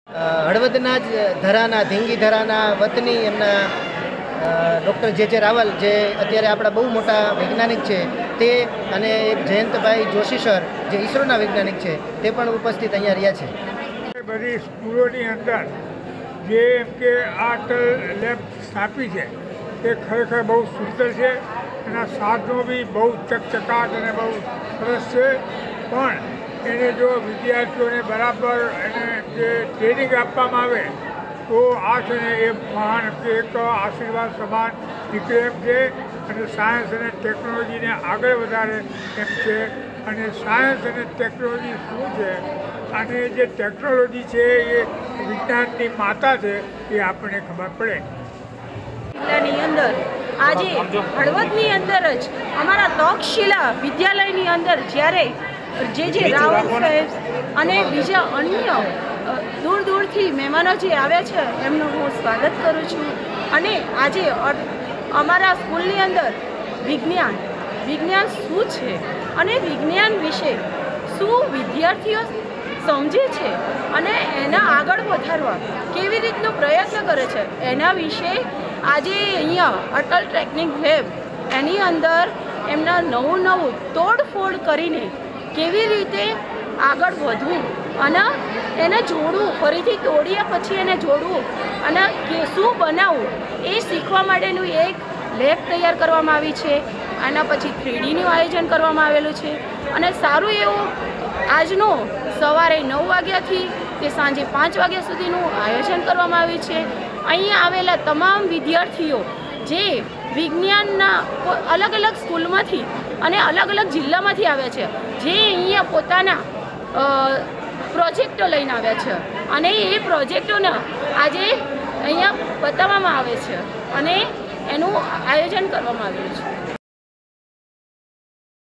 હળવદના જ ધરાના ધીંગી ધરાના વતની એમના ડૉક્ટર જે રાવલ, જે અત્યારે આપણા બહુ મોટા વૈજ્ઞાનિક છે, તે અને એક જયંતભાઈ જોશી સર, જે ઈસરોના વૈજ્ઞાનિક છે, તે પણ ઉપસ્થિત અહીંયા રહ્યા છે. બધી સ્કૂલોની અંદર જે એમ કે આર્ટ લેબ સ્થાપી છે તે ખરેખર બહુ સુંદર છે. એના સાધનો બી બહુ ચકચકાટ અને બહુ સરસ છે. પણ એને જો વિદ્યાર્થીઓને બરાબર એને જે ટ્રેનિંગ આપવામાં આવે તો આ છે ને એ મહાન એક આશીર્વાદ સમાન નીકળે એમ છે. અને સાયન્સ અને ટેકનોલોજીને આગળ વધારે એમ છે. અને સાયન્સ અને ટેકનોલોજી શું છે અને જે ટેકનોલોજી છે એ વિજ્ઞાનની માતા છે એ આપણને ખબર પડે. જિલ્લાની અંદર આજે હળવદની અંદર જ અમારા તક્ષશિલા વિદ્યાલયની અંદર જ્યારે જે રાવલ સાહેબ અને બીજા અન્ય દૂર દૂરથી મહેમાનો જે આવ્યા છે એમનું હું સ્વાગત કરું છું. અને આજે અમારા સ્કૂલની અંદર વિજ્ઞાન શું છે અને વિજ્ઞાન વિશે શું વિદ્યાર્થીઓ સમજે છે અને એના આગળ વધારવા કેવી રીતનો પ્રયત્ન કરે છે એના વિશે આજે અહીંયા અટલ ટેકનિક લેબ એની અંદર એમના નવું તોડફોડ કરીને કેવી રીતે આગળ વધવું અને એને જોડવું, ફરીથી તોડ્યા પછી એને જોડવું અને શું બનાવવું એ શીખવા માટેનું એક લેબ તૈયાર કરવામાં આવી છે. આના પછી 3Dનું આયોજન કરવામાં આવેલું છે અને સારું એવું આજનો સવારે 9 વાગ્યાથી તે સાંજે 5 વાગ્યા સુધીનું આયોજન કરવામાં આવ્યું છે. અહીંયા આવેલા તમામ વિદ્યાર્થીઓ જે વિજ્ઞાનના અલગ અલગ સ્કૂલમાંથી અને અલગ અલગ જિલ્લામાંથી આવ્યા છે, જે અહીંયા પોતાના પ્રોજેક્ટો લઈને આવ્યા છે અને એ પ્રોજેક્ટોને આજે અહીંયા બતાવવામાં આવે છે અને એનું આયોજન કરવામાં આવ્યું છે.